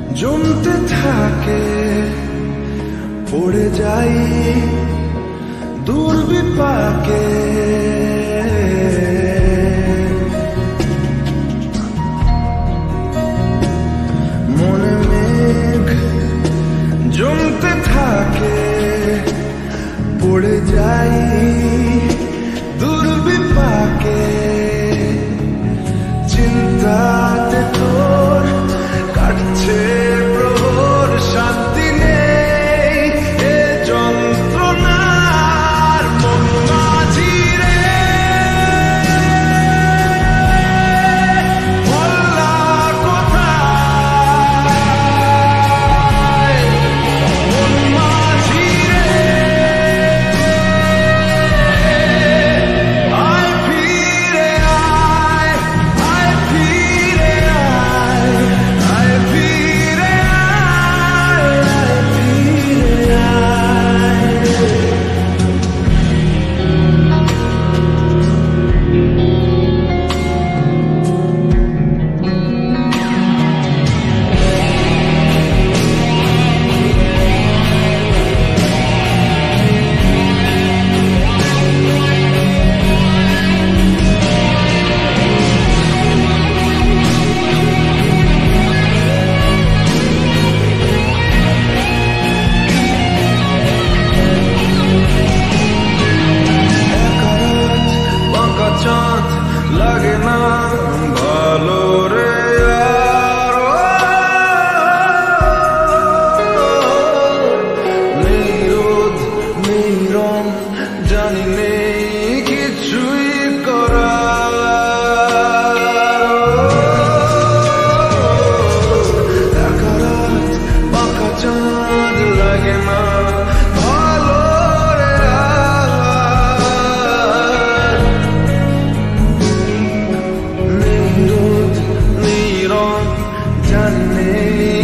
জমতে থাকে পড়ে যাই দুর্বিপাকে মনে মেঘ জমতে থাকে পড়ে যাই দুর্বিপাকে চিন্তাতে তোর কাটছে প্রহর শান্তি নেই এ যন্ত্রণার মন মাঝি রে বল্লা কোথায় মন মাঝি রে আয় ফিরে আয় আয় ফিরে আয় আয় ফিরে আয় আয় ফিরে চাঁদ লাগে না ভালো রে নেই রোদ নেই রং জানি নেই কিছুই করার একা রাত বাঁকা চাঁদ লাগে না ভালো রে জানি নেই